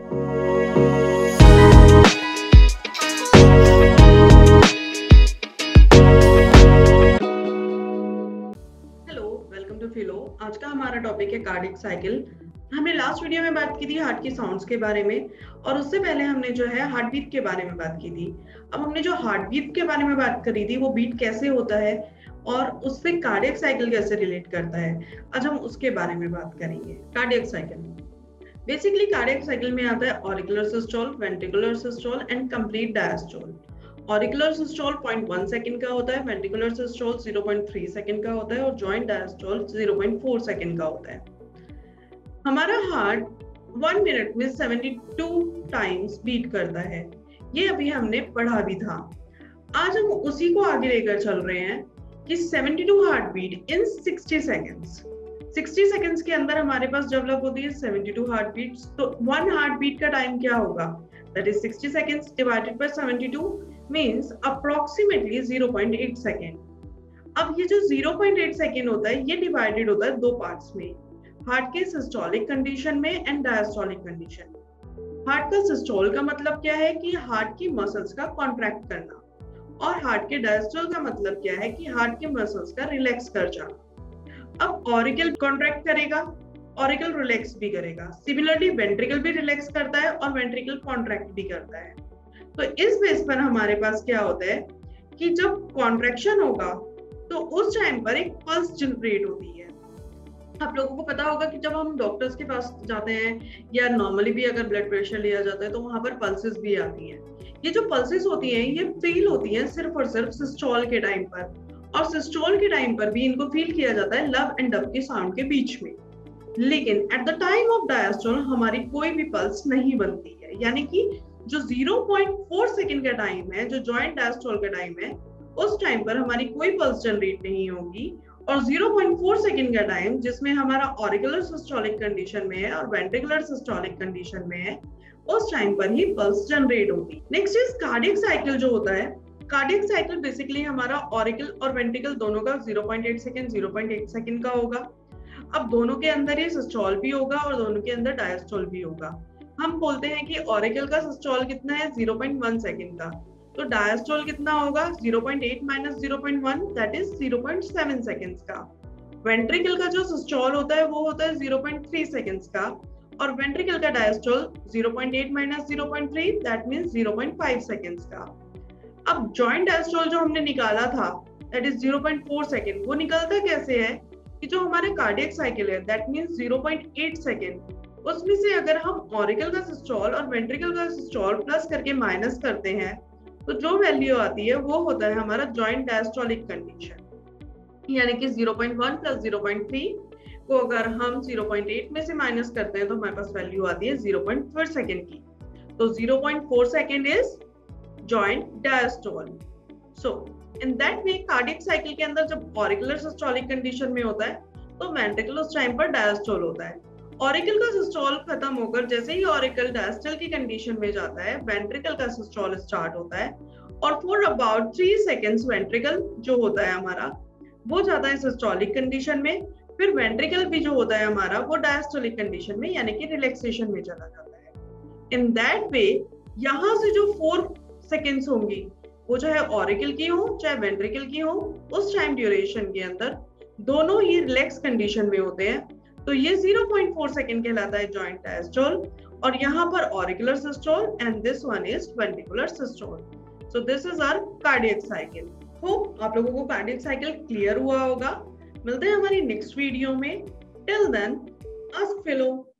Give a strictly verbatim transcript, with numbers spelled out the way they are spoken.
Welcome to फिलो। आज का हमारा टॉपिक है कार्डियक साइकिल। हमने लास्ट वीडियो में बात की थी हार्ट की साउंड्स के बारे में, और उससे पहले हमने जो है हार्ट बीट के बारे में बात की थी। अब हमने जो हार्ट बीट के बारे में बात करी थी, वो बीट कैसे होता है और उससे कार्डियक साइकिल कैसे रिलेट करता है, आज हम उसके बारे में बात करेंगे। Cardiac cycle basically cardiac cycle में आता है auricular systole, ventricular systole and complete diastole. Auricular systole zero point one second का होता है, ventricular systole zero point three second का होता है और joint diastole zero point four second का होता है। हमारा हार्ट वन मिनट में बहत्तर टाइम्स बीट करता है, ये अभी हमने पढ़ा भी था। आज हम उसी को आगे लेकर चल रहे हैं कि बहत्तर हार्ट बीट इन साठ सेकंड्स। साठ सेकंड्स के अंदर हमारे पास डेवलप होती है बहत्तर हार्ट बीट्स। तो वन हार्ट बीट का टाइम क्या होगा? दैट इज साठ सेकंड्स डिवाइडेड बाय बहत्तर means approximately zero point eight second. अब ये जो zero point eight सेकेंड होता है, ये डिवाइडेड होता है दो पार्ट्स में, हार्ट के सिस्टोलिक कंडीशन में एंड डायस्टोलिक कंडीशन। हार्ट का सिस्टोल का मतलब क्या है कि हार्ट की मसल्स का कॉन्ट्रैक्ट करना, और हार्ट के डायस्टोल का मतलब क्या है कि हार्ट के मसल्स का रिलैक्स कर जाना। अब ऑरिकल कॉन्ट्रैक्ट करेगा, ऑरिकल रिलैक्स भी करेगा। सिमिलरली वेंट्रिकल भी रिलैक्स करता है और वेंट्रिकल कॉन्ट्रैक्ट भी करता है। तो इस बेस पर हमारे पास क्या होता है कि जब कॉन्ट्रैक्शन होगा तो उस टाइम पर एक पल्स जनरेट होती है। आप लोगों को पता होगा कि जब हम डॉक्टर्स के पास जाते हैं या नॉर्मली भी अगर ब्लड प्रेशर लिया जाता है तो वहां पर पल्सेस भी आती हैं। ये जो पल्सेस होती हैं ये फील होती हैं सिर्फ और सिर्फ सिस्टोल के टाइम पर, और सिस्टोल के टाइम पर भी इनको फील किया जाता है लब एंड डब के साउंड के बीच में। लेकिन at the time of diastole हमारी कोई भी पल्स नहीं बनती है, यानी कि जो zero point four सेकंड का टाइम है, जो जॉइंट डायस्टोल का टाइम है, उस टाइम पर हमारी कोई पल्स जनरेट नहीं होगी। और zero point four सेकंड का टाइम जिसमें हमारा ऑरिकुलर सिस्टोलिक कंडीशन में है और वेंट्रिकुलर सिस्टोलिक कंडीशन में है, उस टाइम पर ही पल्स जनरेट होगी। नेक्स्ट इज कार्डियक साइकिल जो होता है। कार्डियक साइकिल बेसिकली हमारा ऑरिकल और वेंट्रिकल दोनों का zero point eight second zero point eight second का होगा। अब दोनों के अंदर ही सिस्टोल भी होगा और दोनों के अंदर डायस्टोल भी होगा। हम बोलते हैं कि ऑरिकल का सिस्टोल कितना है zero point one सेकंड का, तो डायस्टोल कितना होगा zero point eight minus zero point one, that is zero point seven seconds का। वेंट्रिकल का जो सिस्टोल होता है वो होता है zero point three सेकंड्स का, और वेंट्रिकल का diastole zero point eight minus zero point three, that means zero point five seconds का। अब जॉइंट डायस्टोल जो हमने निकाला था that is zero point four second, वो निकलता कैसे है कि जो हमारे कार्डियक साइकिल है that means zero point eight second, उसमें से अगर हम ऑरिकल का सिस्टोल और वेंट्रिकल का सिस्टोल प्लस करके माइनस करते हैं तो जो वैल्यू आती है वो होता है हमारा जॉइंट डायस्टोलिक कंडीशन। यानी कि zero point one plus zero point three को अगर हम zero point eight में से माइनस करते हैं तो हमारे पास वैल्यू आती है zero point four सेकंड की। तो zero point four second is joint diastole. So in that way cardiac cycle के अंदर जब ऑरिकुलर सिस्टोलिक कंडीशन में होता है तो वेंट्रिकल उस टाइम पर डायस्टोल होता है। ऑरिकल का सिस्टोल खत्म होकर जैसे ही ऑरिकल डायस्टोल की कंडीशन में जाता है, वेंट्रिकल का सिस्टोल स्टार्ट होता है, और for about three seconds ventricle जो होता है हमारा वो जाता है सिस्टोलिक कंडीशन में, फिर वेंट्रिकल भी जो होता है हमारा वो डायस्टोलिक कंडीशन में यानी कि रिलैक्सेशन में चला जाता है। इन दैट वे यहाँ से जो फोर सेकेंड्स होंगी वो चाहे ऑरिकल की हो चाहे वेंट्रिकल की हो, उस टाइम ड्यूरेशन के अंदर दोनों ही रिलैक्स कंडीशन में होते हैं। तो ये zero point four सेकंड कहलाता है जॉइंट डायस्टोल, और यहाँ पर auricular systole and this one is ventricular systole. So this is our cardiac cycle. Hope आप लोगों को कार्डियक साइकिल क्लियर हुआ होगा। मिलते हैं हमारी नेक्स्ट वीडियो में। Till then ask फिलो।